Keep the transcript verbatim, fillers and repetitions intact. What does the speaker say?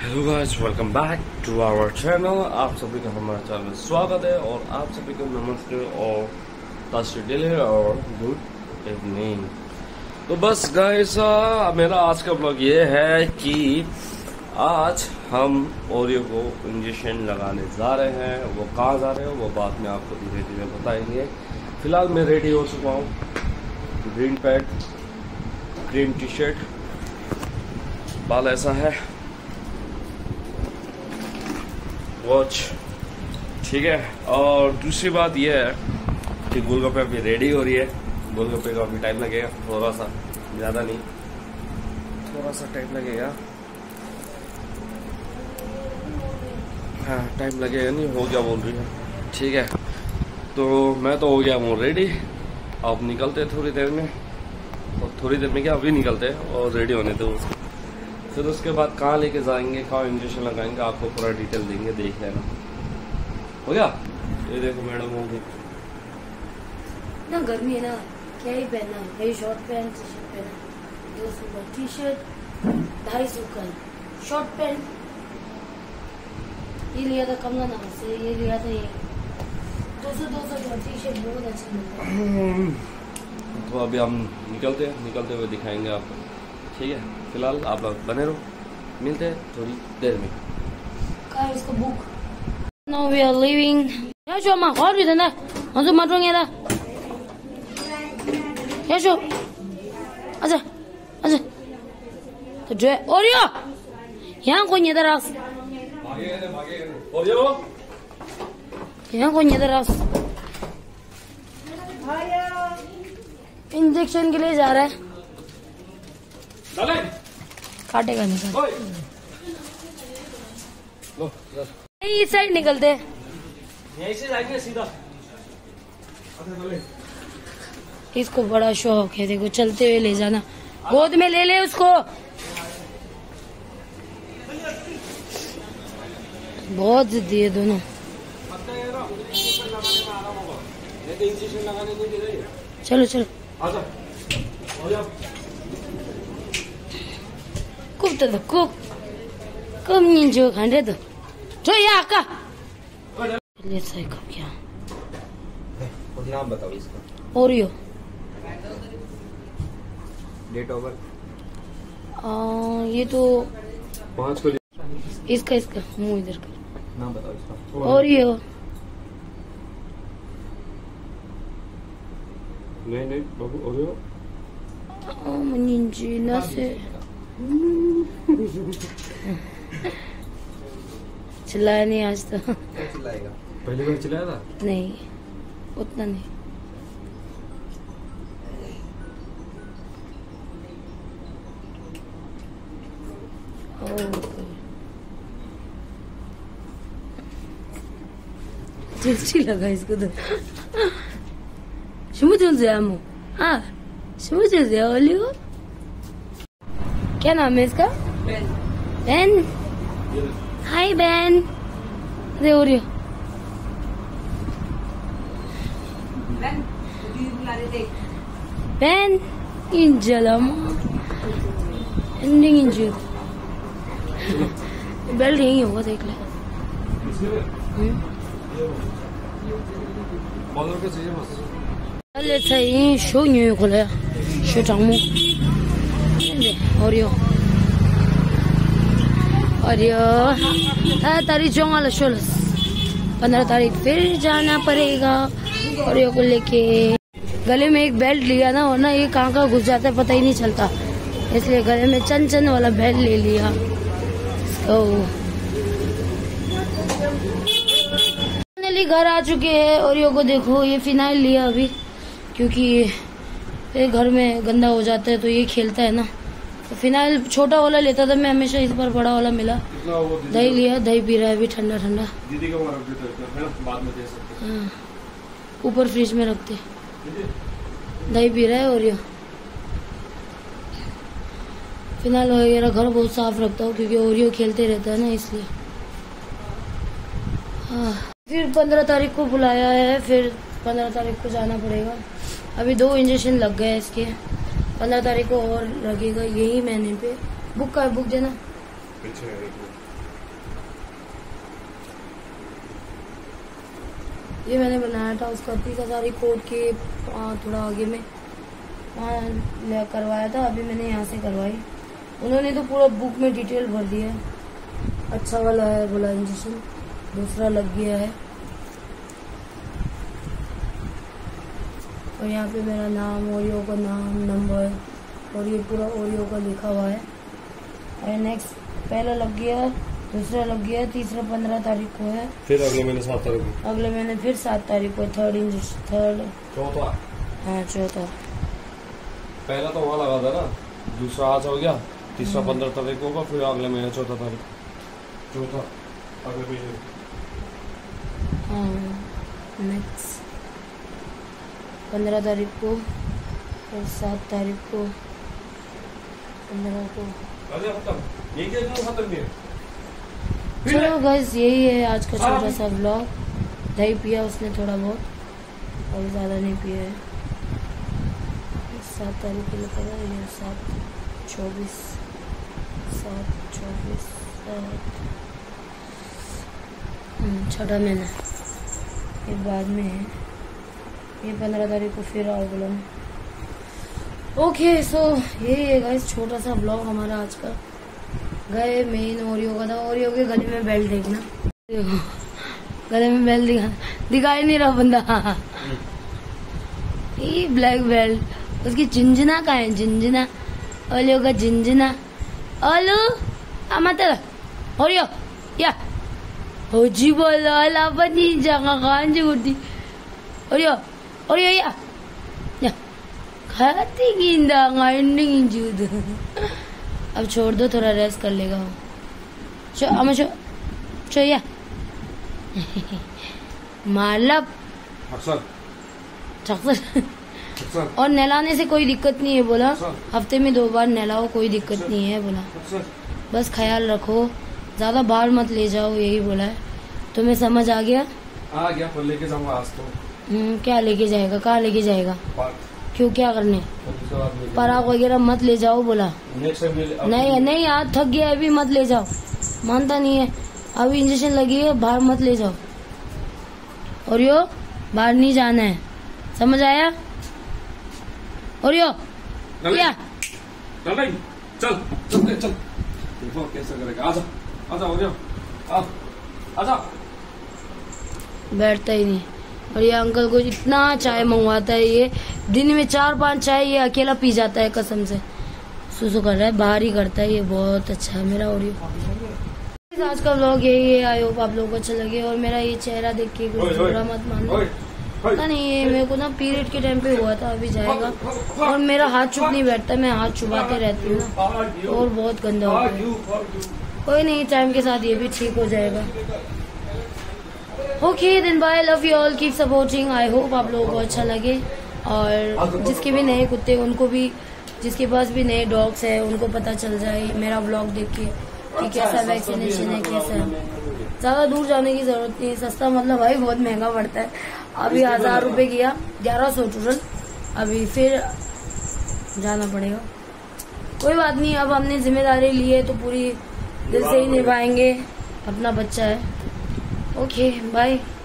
Hello guys, welcome back to our channel. आप सभी का हमारे चैनल में स्वागत है और आप सभी को नमस्ते और ताशी डेली और गुड इवनिंग। तो बस गाइस, मेरा आज का ब्लॉग ये है कि आज हम ओरियो को इंजेक्शन लगाने जा रहे हैं। वो कहाँ जा रहे हैं वो बाद में आपको धीरे धीरे बताएंगे। फिलहाल मैं रेडी हो चुका हूँ। Green pant, green T shirt, बाल ऐसा है, वॉच, ठीक है। और दूसरी बात यह है कि गोलगप्पे अभी रेडी हो रही है। गोलगप्पे का अभी टाइम लगेगा, थोड़ा सा, ज़्यादा नहीं, थोड़ा सा टाइम लगेगा। हाँ, टाइम लगेगा नहीं, हो गया बोल रही है, ठीक है। तो मैं तो हो गया हूँ रेडी। अब निकलते थोड़ी देर में, और थोड़ी देर में क्या अभी निकलते हैं और रेडी होने दो। फिर उसके बाद कहाँ लेके जाएंगे, कहाँ इंजेक्शन लगाएंगे, आपको पूरा डिटेल देंगे, देख लेना। हो गया? ये देखो मैडम होगी ना, गर्मी है ना, क्या ही पहनना है। ये शॉर्ट पैंट टी शर्ट पहना, दो सौ का टी शर्ट, ढाई सौ का शॉर्ट पैंट। ये लिया था कमला नाम से, ये लिया था ये दो सौ दो सौ का टी शर्ट, बहुत अच्छा मिलता है। तो अभी हम निकलते हैं, निकलते हुए दिखाएंगे आपको, ठीक है। फिलहाल आप लोग बने रहो, मिलते हैं थोड़ी देर में। कहाँ है इसका book? Now we are leaving. या शो माँ और भी धंधा, हम तो मत रोंगे ना। या शो, अच्छा, अच्छा, तो जो है ओरियो, यहाँ कोई नहीं दरास, ओरियो, यहाँ कोई नहीं दरास। इंजेक्शन के लिए जा रहा है, काटेगा निकल। इस साइड निकलते हैं, यहीं से जाएंगे सीधा। इसको बड़ा शौक है, देखो चलते हुए ले जाना, गोद में ले ले उसको। बहुत जिद्दी है दोनों। चलो चलो, कुक तो कुक कम नहीं जो खाने तो जो यहाँ का ले सही कब क्या नाम बताओ इसका। ओरियो। डेट ऑफ बर्थ ये तो पाँच को। इसका इसका मुंह इधर कर, नाम बताओ इसका। ओरियो। नहीं नहीं बाबू, ओरियो। मनिंजी ना से चिल्लाया नहीं आज तो। चिल्लाएगा? पहली बार चिल्लाया था? नहीं, उतना नहीं। चिल्ची लगा इसको तो। शुमुचुल हाँ, शुमुचुल ओलियो। क्या नाम है इसका? बेन। Ben, hi Ben. दे ओरियो। बेन, बेन, इंजलम, एंडिंग इंजल। बेल्ट यही होगा, देख ले। अरे सही शो न्यू खोला, शो चामू। ओरियो, ओरियो, तारीख जोंगा लशोलस, पंद्रह तारीख फिर जाना पड़ेगा ओरियो को लेके। गले में एक बेल्ट लिया ना, वरना ये कहाँ का घुस जाता है पता ही नहीं चलता, इसलिए गले में चन चन वाला बेल्ट ले लिया। तो फाइनली घर आ चुके हैं। ओरियो को देखो, ये फिनाइल लिया अभी, क्योंकि ये घर में गंदा हो जाता है तो ये खेलता है ना, तो फिनाइल छोटा वाला लेता था मैं हमेशा, इस बार बड़ा वाला मिला। दही लिया, दही पी रहा है अभी ठंडा ठंडा। दीदी को बाद में दे सकते हैं। हाँ, ऊपर फ्रिज में रखते। दही पी रहा है और ये फिनाइल वगैरह घर बहुत साफ रखता हूँ, क्योंकि ओरियो खेलते रहता है ना, इसलिए। हाँ, फिर पंद्रह तारीख को बुलाया है, फिर पंद्रह तारीख को जाना पड़ेगा। अभी दो इंजेक्शन लग गए इसके, पंद्रह तारीख को और लगेगा यही महीने पे। बुक का बुक देना, पीछे ये मैंने बनाया था उसका तीस हजार कोड के आ, थोड़ा आगे में वहाँ करवाया था, अभी मैंने यहाँ से करवाई। उन्होंने तो पूरा बुक में डिटेल भर दिया है। अच्छा वाला है बोला इंजेक्शन, दूसरा लग गया है। और यहाँ पे मेरा नाम, ओरियो का नाम, नंबर और ये पूरा ओरियो का लिखा हुआ है। और नेक्स्ट पहला लग गया, दूसरा लग गया, तीसरा पंद्रह तारीख को है। फिर अगले महीने सात तारीख को अगले महीने फिर सात तारीख को थर्ड इंजेक्शन, थर्ड चौथा। हाँ चौथा। पहला तो वहाँ लगा था ना, दूसरा आज हो गया, तीसरा पंद्रह तारीख को होगा, फिर अगले महीने चौथा तारीख, चौथा अगले महीने। हाँ नेक्स्ट पंद्रह तारीख को, फिर सात तारीख को, पंद्रह को। अरे खत्म, ये क्या क्यों खत्म नहीं है? चलो गाइस यही है आज का छोटा सा ब्लॉग। दही पिया उसने थोड़ा बहुत, और ज़्यादा नहीं पिया है। सात तारीख को लिखा था ये, सात चौबीस, सात चौबीस, सात छठा महीना ये बाद में है। ये पंद्रह तारीख को फिर आओ बोला। ओके सो यही है गाइस छोटा सा ब्लॉग हमारा आज का। गए मेन ओरियो का था। ओरियो के गले में बेल्ट देखना, देखो गले में बेल्ट दिखा दिखाई नहीं रहा बंदा। ये ब्लैक बेल्ट, उसकी झुंझुना का है, झुंझुना ओरियो का झुंझुना। ओलू आमाता ओरियो या होजी बोलो लापनी जगह कान जुटी ओरियो ओरियो या या खाती गिंदा गाइंडिंग जूद। अब छोड़ दो, थोड़ा रेस्ट कर लेगा वो। चो अमा चो चो या मालप अक्सर अक्सर। और नहलाने से कोई दिक्कत नहीं है बोला, हफ्ते में दो बार नहलाओ, कोई दिक्कत नहीं है बोला। बस ख्याल रखो, ज्यादा बाहर मत ले जाओ, यही बोला है। तुम्हें समझ आ गया? आ गया, पर लेके जाऊंगा आज तो। हम्म, क्या लेके जाएगा? कहाँ लेके जाएगा? क्यों, क्या करने? पराग वगैरह मत ले जाओ बोला। नहीं नहीं आज थक गया, अभी मत ले जाओ, मानता नहीं है। अभी इंजेक्शन लगी है, बाहर मत ले जाओ। और यो बाहर नहीं जाना है, समझ आया? और यो क्या चल भाई, चल चल चल देखो कैसा करेगा। आजा आजा और यो आ आजा। बैठता ही नहीं। और ये अंकल को इतना चाय मंगवाता है, ये दिन में चार पांच चाय ये अकेला पी जाता है, कसम से। सुसु कर रहा है, बाहर ही करता है, ये बहुत अच्छा है मेरा। और ये आज का व्लॉग यही है। आई होप आप लोगों को अच्छा लगे। और मेरा ये चेहरा देख के कुछ बुरा मत मानो, पता नहीं ये मेरे को ना पीरियड के टाइम पे हुआ था, अभी जाएगा। और मेरा हाथ चुप नहीं बैठता, मैं हाथ चुबाते रहती हूँ ना, और बहुत गंदा होता है। कोई नहीं, टाइम के साथ ये भी ठीक हो जाएगा। Okay then bye, love you all, keep supporting. I hope आप लोगों को अच्छा लगे। और जिसके भी नए कुत्ते, उनको भी, जिसके पास भी नए डॉग्स है, उनको पता चल जाए मेरा व्लॉग देख के कि कैसा वैक्सीनेशन है, कैसा है। ज्यादा दूर जाने की जरूरत नहीं है, सस्ता मतलब भाई बहुत महंगा पड़ता है। अभी हजार रुपए किया, ग्यारह सौ टोटल, अभी फिर जाना पड़ेगा। कोई बात नहीं, अब हमने जिम्मेदारी ली है तो पूरी दिल से ही निभाएंगे, अपना बच्चा है। Okay bye.